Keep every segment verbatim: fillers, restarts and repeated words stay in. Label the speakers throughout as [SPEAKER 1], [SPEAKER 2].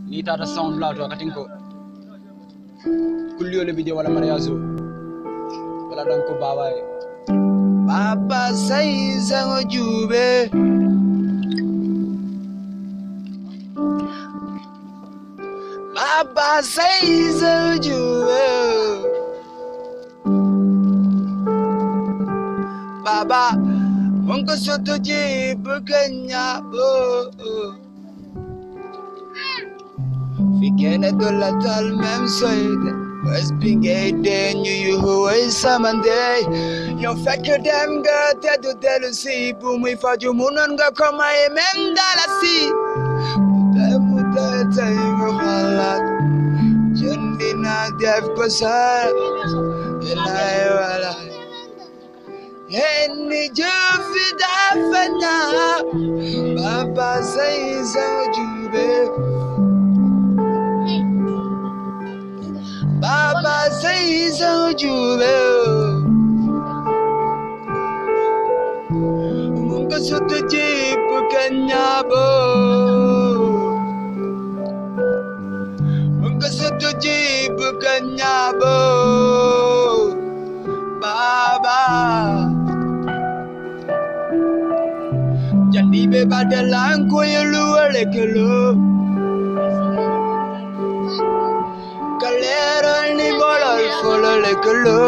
[SPEAKER 1] ni tata sound la to katinko kulliyo le bije wala mariazo wala danko baba e baba sai zango jube baba sai zango jube baba mongo soto je bukanya bo Fikena dola tal mem soide was pingade you you who is samande yo fakir dem ga tedu telu si bu mi faju munan ga koma e mem dala si temu tata ingo halat jandina dev pasar elai wala Henni jufida fana baba sai zawjube Baba say so jube Munga soto jeep kanyabo Munga soto jeep kanyabo Baba Jandi be badalang ko yulu alekelo Calero ni bolol folo le kelo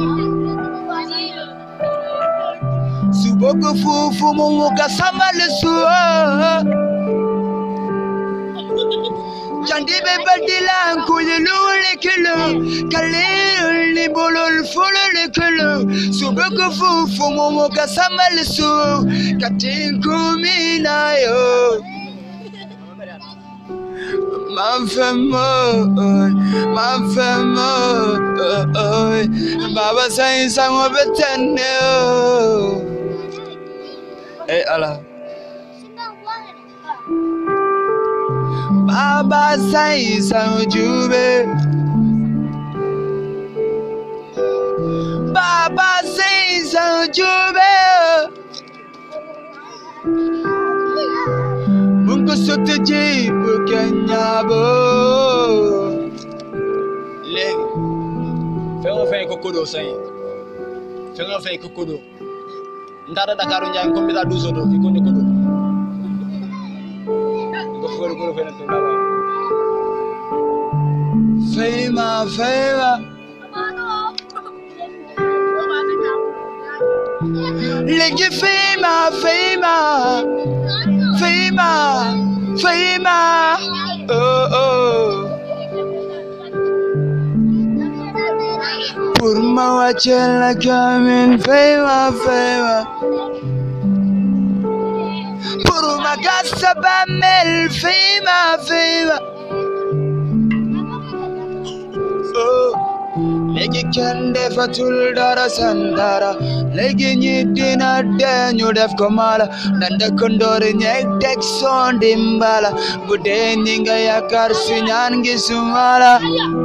[SPEAKER 1] Suboko fufu mumuka sama le suo Jandi be badilan kuyelu le kelo Calero ni bolol folo le kelo Suboko fufu mumuka sama le suo Katinku minayo My family, my family, Baba saying some of it ten. Hey Allah, Baba saying some jube, Baba saying some jube. Mungo sote jibu kenyabo Legi Fengo fengo kokodo sayi Fengo fengo kokodo Ndara Dakaru njang kombita duso do Ikonyo kodo Iko fukoro kodo fengo fengo Fema fema Legi fema fema Fema, Fema, oh oh. Purma wachela kamin, Fema, Fema. Purma gasa bamel, Fema, Fema. Oh. Legi kende fatul dara sandara Legi nyidina denyo def komala Nanda kondori nyek tek son dimbala Bude nyinga yakar sinyangi sumala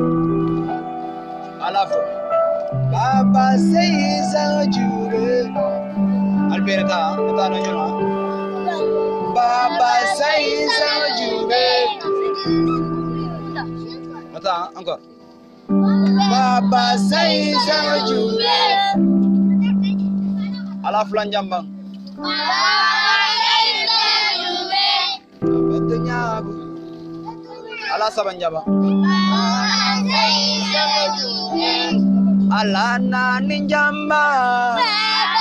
[SPEAKER 1] Alafu Baba seiza jure Alberta, ita no yun Baba seiza jure Ata, encore Baba say sama jube Ala fulan jambang Betulnya abu Ala saban jambang Ala nani jambang